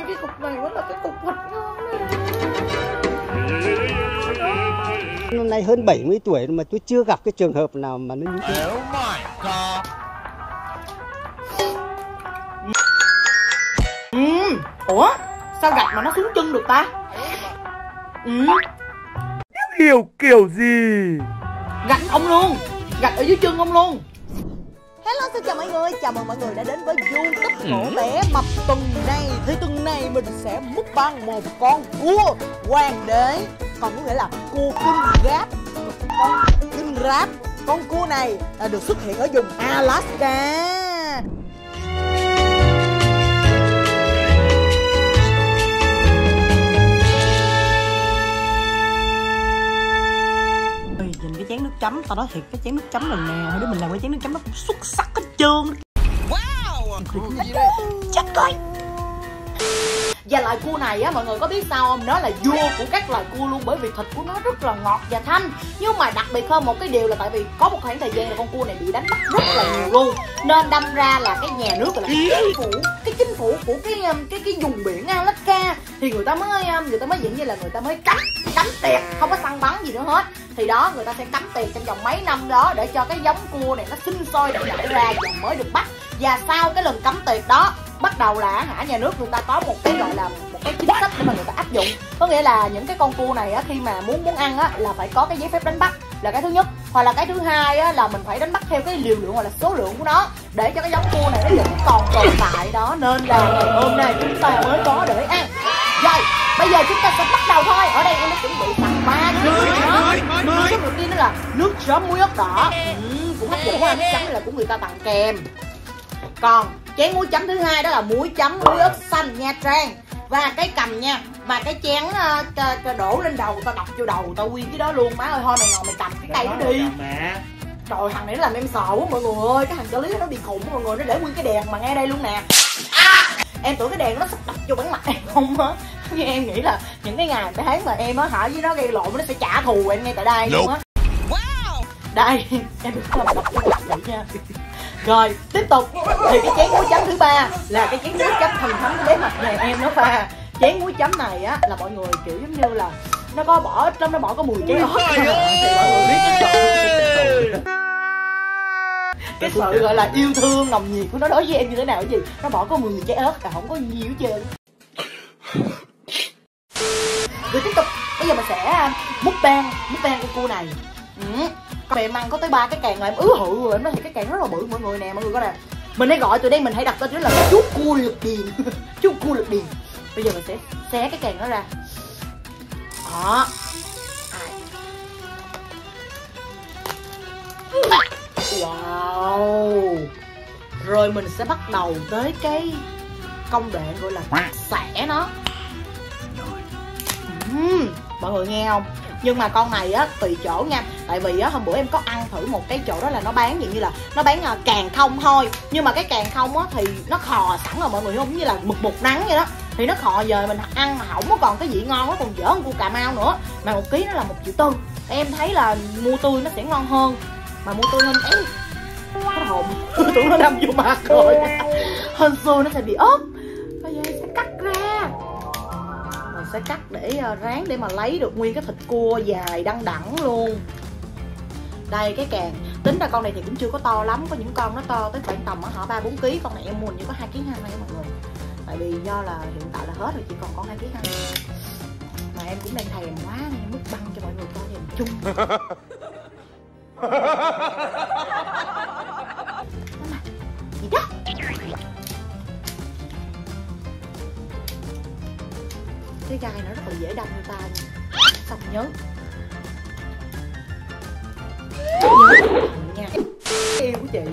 cái cục này vẫn là cái cục thịt ngon này. Năm nay hơn 70 tuổi mà tôi chưa gặp cái trường hợp nào mà nó như thế. Oh my god. Ủa sao gạch mà nó xuống chân được ta? Hiểu kiểu gì? Gạch ông luôn, gạch ở dưới chân ông luôn. Hello, xin chào mọi người, chào mừng mọi người đã đến với YouTube của bé Mập. Tuần này thì tuần này mình sẽ mukbang một con cua hoàng đế, còn có nghĩa là cua kinh ráp. Con kinh ráp, con cua này được xuất hiện ở vùng Alaska. Nhìn cái chén nước chấm, tao nói thiệt, cái chén nước chấm lần nào hai đứa mình làm cái chén nước chấm nó cũng xuất sắc hết trơn. Wow, chết coi. Và loại cua này á, mọi người có biết sao không? Nó là vua của các loài cua luôn, bởi vì thịt của nó rất là ngọt và thanh. Nhưng mà đặc biệt hơn một cái điều là tại vì có một khoảng thời gian là con cua này bị đánh bắt rất là nhiều luôn, nên đâm ra là cái nhà nước là cái chính phủ của cái vùng biển Alaska thì người ta mới dạng như là người ta mới cấm tiệt, không có săn bắn gì nữa hết. Thì đó, người ta sẽ cấm tiệt trong vòng mấy năm đó để cho cái giống cua này nó sinh sôi nảy nở ra và mới được bắt. Và sau cái lần cấm tiệt đó, bắt đầu là nhà nước người ta có một cái gọi là một cái chính sách để mà người ta áp dụng. Có nghĩa là những cái con cua này á, khi mà muốn ăn á là phải có cái giấy phép đánh bắt là cái thứ nhất, hoặc là cái thứ hai á là mình phải đánh bắt theo cái liều lượng hoặc là số lượng của nó để cho cái giống cua này nó vẫn còn tồn tại đó. Nên là ngày hôm nay chúng ta mới có để ăn. Rồi bây giờ chúng ta sẽ bắt đầu thôi. Ở đây em đã chuẩn bị tặng 3 cái đó. Cái đầu tiên đó là nước chấm muối ớt đỏ, cũng hấp dẫn quá. Nước chấm này là của người ta tặng kèm. Còn chén muối chấm thứ hai đó là muối chấm muối ớt xanh Nha Trang. Và cái cầm nha, mà cái chén đổ lên đầu, tao đập vô đầu tao nguyên cái đó luôn. Má ơi, thôi mày ngồi mày cầm cái cây đó đi. Trời, thằng này nó làm em sợ quá mọi người ơi. Cái thằng trợ lý nó bị khùng mọi người, nó để nguyên cái đèn mà ngay đây luôn nè. Em tưởng cái đèn nó sắp đập vô bản mặt em không á. Em nghĩ là những cái ngày tháng mà em á với nó gây lộn nó sẽ trả thù em ngay tại đây luôn á. Đây, em đừng có làm đập vô mặt vậy nha. Rồi, tiếp tục thì cái chén muối chấm thứ ba là cái chén muối chấm thần thánh của bé Mập nhà em nó pha. Chén muối chấm này á là mọi người kiểu giống như là nó có bỏ trong nó bỏ có mùi trái ớt. Thì mọi người biết cái sự gọi là yêu thương nồng nhiệt của nó đối với em như thế nào, cái gì nó bỏ có mùi trái ớt là không có nhiều hết trơn. Rồi tiếp tục bây giờ mình sẽ mukbang con cua này. Còn em ăn có tới 3 cái càng là em ứ hự rồi. Em nói thì cái càng rất là bự mọi người nè, mọi người coi nè. Mình hãy gọi từ đây mình hãy đặt tên đó là chú cua lực điền. Chú cua lực điền. Bây giờ mình sẽ xé cái càng đó ra. Đó. Wow. Rồi mình sẽ bắt đầu tới cái công đoạn gọi là xẻ nó. Mọi người nghe không? Nhưng mà con này á tùy chỗ nha. Tại vì á hôm bữa em có ăn thử một cái chỗ đó là nó bán dạng như là nó bán càng không thôi. Nhưng mà cái càng không á thì nó khò sẵn rồi mọi người, không như là mực nắng vậy đó. Thì nó khò giờ mình ăn mà không có còn cái vị ngon, nó còn dở hơn cua Cà Mau nữa. Mà 1 ký nó là 1,4 triệu. Em thấy là mua tươi nó sẽ ngon hơn. Mà mua tươi hơn ấy cái hồn tụi nó đâm vô mặt rồi. Hơn xôi nó sẽ bị ốp. Bây giờ sẽ cắt ra. Mình sẽ cắt để ráng để mà lấy được nguyên cái thịt cua dài đăng đẳng luôn. Đây cái càng tính ra con này thì cũng chưa có to lắm, có những con nó to tới khoảng tầm 3-4 kg. Con này em mua như có 2,2 kg nha mọi người. Tại vì do là hiện tại là hết rồi, chỉ còn 2,2 kg. Mà em cũng đang thèm quá nên em mukbang cho mọi người coi thèm chung. Gì đó? Cái gai nó rất là dễ đâm người ta nha. Xong nhớ nha. Yêu của chị.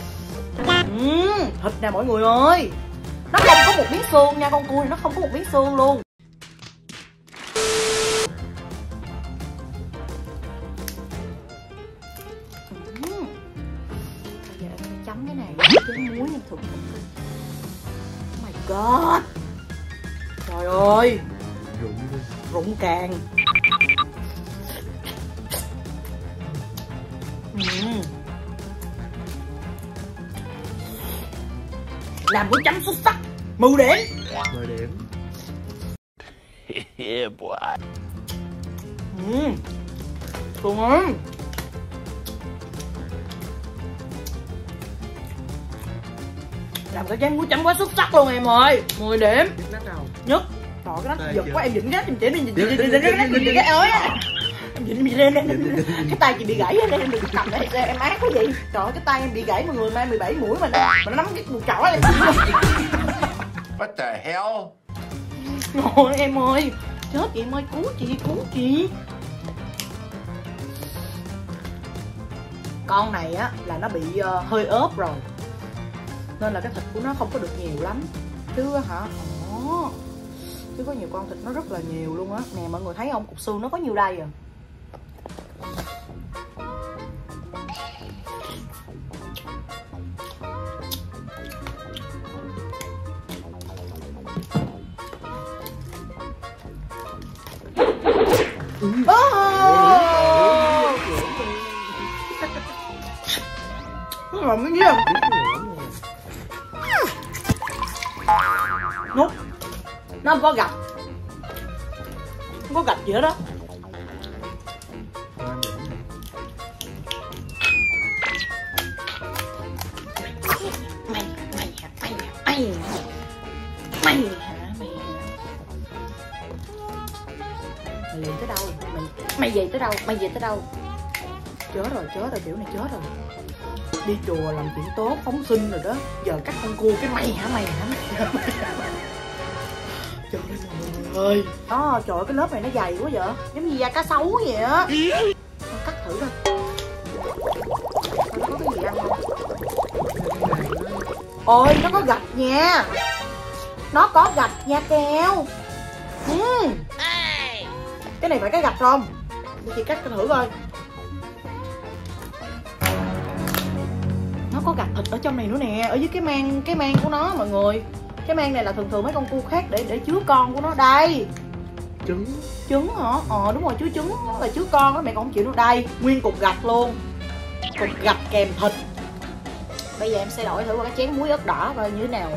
Thịt nè mọi người ơi. Nó không có một miếng xương nha, con cua này nó không có một miếng xương luôn. Bây giờ em chấm cái này với muối em thử. Oh my god. Trời ơi. Rụng càng. Làm muối chấm xuất sắc. 10 điểm. Yeah, boy. Cường ơi, làm cái chén muối chấm quá xuất sắc luôn em ơi. 10 điểm. Nhất. Trời cái nó giật quá em dịnh rách em chỉ đi cái ới á. Em dịnh lên cái tay chị bị gãy á em đừng cầm đây em ác quá vậy. Trời ơi cái tay em bị gãy mọi người, mai 17 mũi mà nó nắm cái cùi chỏ em. What the hell? Rồi em ơi, chết chị em ơi, cứu chị. Con này á là nó bị hơi ốp rồi, nên là cái thịt của nó không có được nhiều lắm. Chứ hả, chứ có nhiều con thịt nó rất là nhiều luôn á. Nè mọi người thấy không, cục xương nó có nhiêu đây à. Nó làm cái gì à? Nút nó không có gạch, không có gạch gì hết đó. Mày liền tới đâu? Mày về tới đâu? Mày về tới đâu? Chết rồi, kiểu này chết rồi. Đi chùa làm chuyện tốt, phóng sinh rồi đó. Giờ cắt con cua cái mày hả? Trời ơi. Đó, trời ơi, cái lớp này nó dày quá vậy. Giống như da cá sấu vậy á. Cắt thử coi. Nó có cái gì ăn không? Ôi, nó có gạch nha. Nó có gạch nha keo. Cái này phải cái gạch không? Để chị cắt thử coi. Nó có gạch thịt ở trong này nữa nè, ở dưới cái mang của nó mọi người. Cái mang này là thường mấy con cua khác để chứa con của nó đây. Trứng hả? Đúng rồi, chứa trứng là chứa con đó, mẹ còn không chịu được đây. Nguyên cục gạch luôn. Cục gạch kèm thịt. Bây giờ em sẽ đổi thử qua cái chén muối ớt đỏ coi như thế nào.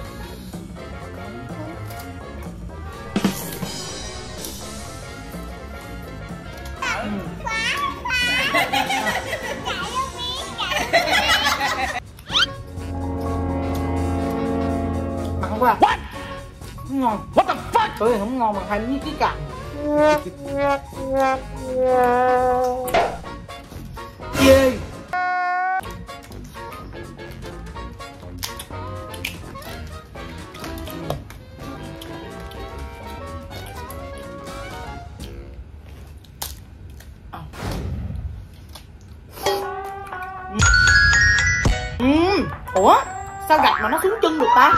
Mặn quá. Không ngon. What the fuck? Tôi không ngon bằng 20 cái cặn. Dê. Ủa sao gạch mà nó xuống chân được ta?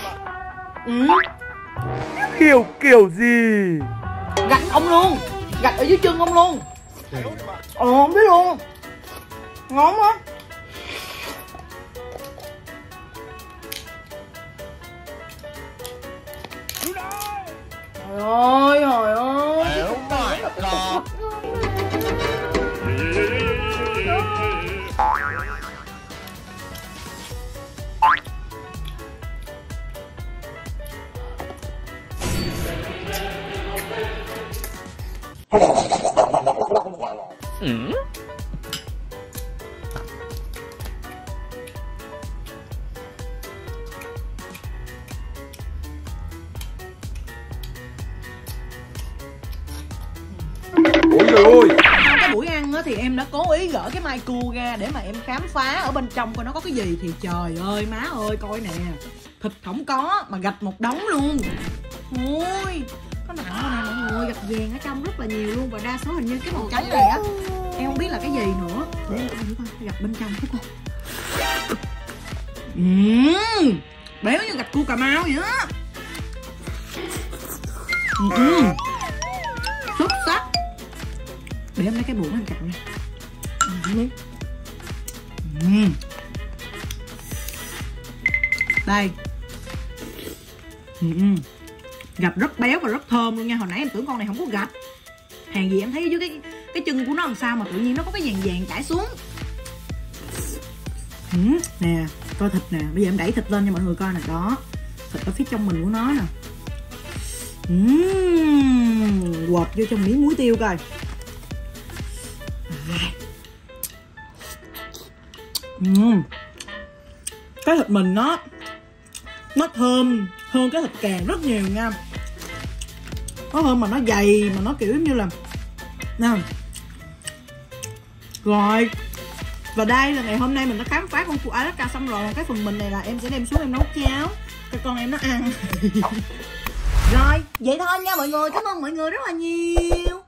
Kiểu gì? Gạch ông luôn, gạch ở dưới chân ông luôn. Không biết luôn. Ngon quá. Trời ơi. Oh my god. Cái buổi ăn thì em đã cố ý gỡ cái mai cua ra để mà em khám phá ở bên trong coi nó có cái gì. Thì trời ơi má ơi, coi nè, thịt không có mà gạch một đống luôn. Ôi có nặng rồi nè mọi người, gạch vàng ở trong rất là nhiều luôn. Và đa số hình như cái màu trắng này á em không biết là cái gì nữa. Để em coi thử coi gạch bên trong thấy coi. Béo như gạch cua Cà Mau vậy á. Xuất sắc. Để em lấy cái muỗng anh cặn nha. Đây. Gạch rất béo và rất thơm luôn nha. Hồi nãy em tưởng con này không có gạch. Hàng gì em thấy dưới cái chân của nó làm sao mà tự nhiên nó có cái vàng vàng chảy xuống. Nè, coi thịt nè. Bây giờ em đẩy thịt lên cho mọi người coi nè. Đó, thịt ở phía trong mình của nó nè. quệt vô trong miếng muối tiêu coi. Cái thịt mình nó thơm hơn cái thịt càng rất nhiều nha. Nó thơm mà nó dày, mà nó kiểu như là nè. Rồi. Và đây là ngày hôm nay mình đã khám phá con cua Alaska xong rồi. Cái phần mình này là em sẽ đem xuống em nấu cháo cho con em nó ăn. Rồi, vậy thôi nha mọi người. Cảm ơn mọi người rất là nhiều.